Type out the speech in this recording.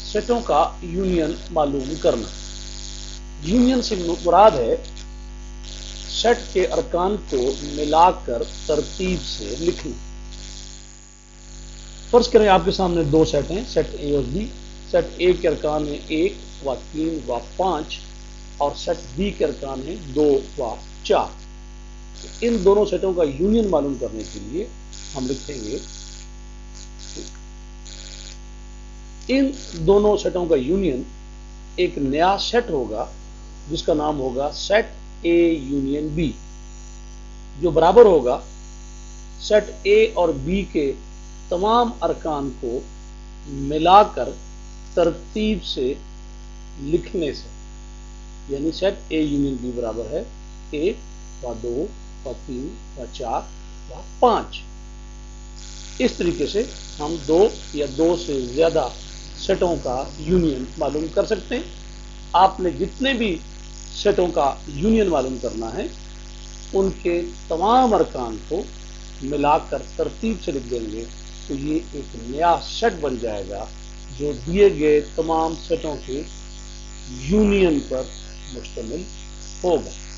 सेटों का यूनियन मालूम करना। यूनियन से मुराद है सेट के अरकान को मिलाकर तरतीब से लिखना। फर्ज करें आपके सामने दो सेट हैं, सेट ए और बी। सेट ए के अरकान है 1 व 3 व 5 और सेट बी के अरकान है 2 व 4। इन दोनों सेटों का यूनियन मालूम करने के लिए हम लिखेंगे इन दोनों सेटों का यूनियन एक नया सेट होगा जिसका नाम होगा सेट ए यूनियन बी, जो बराबर होगा सेट ए और बी के तमाम अरकान को मिलाकर तरतीब से लिखने से। यानी सेट ए यूनियन बी बराबर है 1 व 2 व 3 व 4 व 5। इस तरीके से हम दो या दो से ज्यादा सेटों का यूनियन मालूम कर सकते हैं। आपने जितने भी सेटों का यूनियन मालूम करना है उनके तमाम अरकान को मिलाकर तरतीब से लिख देंगे तो ये एक नया सेट बन जाएगा जो दिए गए तमाम सेटों के यूनियन पर मुश्तमिल होगा।